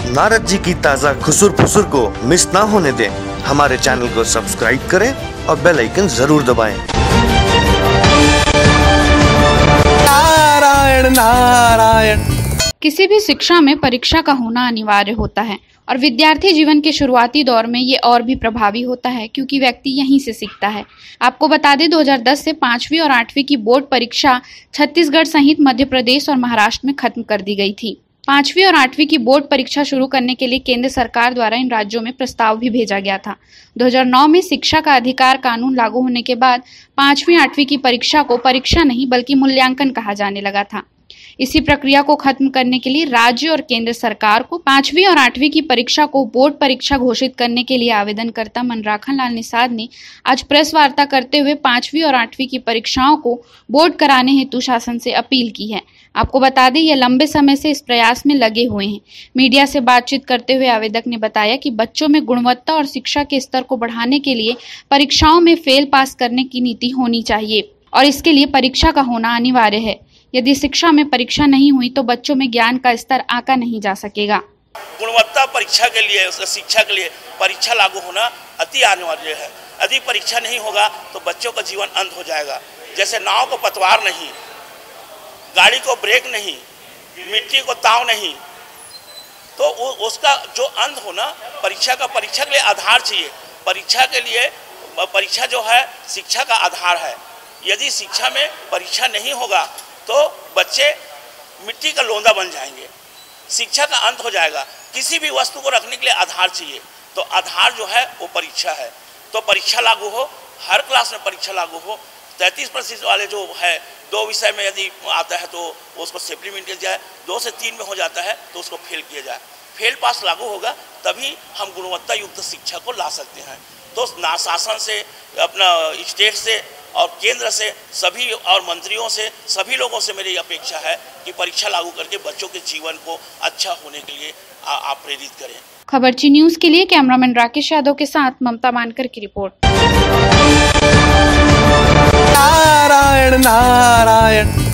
नारद जी की ताज़ा खुसुर फुसुर को मिस ना होने दें, हमारे चैनल को सब्सक्राइब करें और बेल आइकन जरूर दबाएं। नारायण नारायण। किसी भी शिक्षा में परीक्षा का होना अनिवार्य होता है और विद्यार्थी जीवन के शुरुआती दौर में ये और भी प्रभावी होता है क्योंकि व्यक्ति यहीं से सीखता है। आपको बता दें 2010 से 5वीं और 8वीं की बोर्ड परीक्षा छत्तीसगढ़ सहित मध्य प्रदेश और महाराष्ट्र में खत्म कर दी गई थी। 5वीं और 8वीं की बोर्ड परीक्षा शुरू करने के लिए केंद्र सरकार द्वारा इन राज्यों में प्रस्ताव भी भेजा गया था। 2009 में शिक्षा का अधिकार कानून लागू होने के बाद 5वीं 8वीं की परीक्षा को परीक्षा नहीं बल्कि मूल्यांकन कहा जाने लगा था। इसी प्रक्रिया को खत्म करने के लिए राज्य और केंद्र सरकार को 5वीं और 8वीं की परीक्षा को बोर्ड परीक्षा घोषित करने के लिए आवेदनकर्ता मनराखन लाल निषाद ने आज प्रेस वार्ता करते हुए 5वीं और 8वीं की परीक्षाओं को बोर्ड कराने हेतु शासन से अपील की है। आपको बता दें, यह लंबे समय से इस प्रयास में लगे हुए हैं। मीडिया से बातचीत करते हुए आवेदक ने बताया कि बच्चों में गुणवत्ता और शिक्षा के स्तर को बढ़ाने के लिए परीक्षाओं में फेल पास करने की नीति होनी चाहिए और इसके लिए परीक्षा का होना अनिवार्य है। यदि शिक्षा में परीक्षा नहीं हुई तो बच्चों में ज्ञान का स्तर आंका नहीं जा सकेगा। गुणवत्ता परीक्षा के लिए, शिक्षा के लिए परीक्षा लागू होना अति अनिवार्य है। यदि परीक्षा नहीं होगा तो बच्चों का जीवन अंत हो जाएगा। जैसे नाव को पतवार नहीं, गाड़ी को ब्रेक नहीं, मिट्टी को ताव नहीं, तो उसका जो अंत होना परीक्षा के लिए आधार चाहिए। परीक्षा के लिए परीक्षा जो है शिक्षा का आधार है। यदि शिक्षा में परीक्षा नहीं होगा तो बच्चे मिट्टी का लोंदा बन जाएंगे, शिक्षा का अंत हो जाएगा। किसी भी वस्तु को रखने के लिए आधार चाहिए, तो आधार जो है वो परीक्षा है। तो परीक्षा लागू हो, हर क्लास में परीक्षा लागू हो। 33% वाले जो है 2 विषय में यदि आता है तो उसको सप्लीमेंट किया जाए, 2 से 3 में हो जाता है तो उसको फेल किया जाए। फेल पास लागू होगा तभी हम गुणवत्ता युक्त शिक्षा को ला सकते हैं। तो शासन से, अपना स्टेट से और केंद्र से, सभी और मंत्रियों से, सभी लोगों से मेरी अपेक्षा है कि परीक्षा लागू करके बच्चों के जीवन को अच्छा होने के लिए आप प्रेरित करें। खबरची न्यूज के लिए कैमरामैन राकेश यादव के साथ ममता मानकर की रिपोर्ट। नारायण नारायण।